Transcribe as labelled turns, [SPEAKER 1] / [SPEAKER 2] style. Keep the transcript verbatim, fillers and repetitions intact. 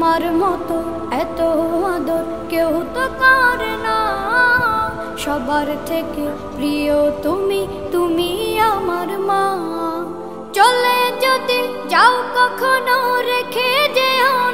[SPEAKER 1] তোমার মতো এত আদর কেউ তো করে না। সবার থেকে প্রিয় তুমি, তুমি আমার মা। চলে যদি যাও কখনো রেখে যেও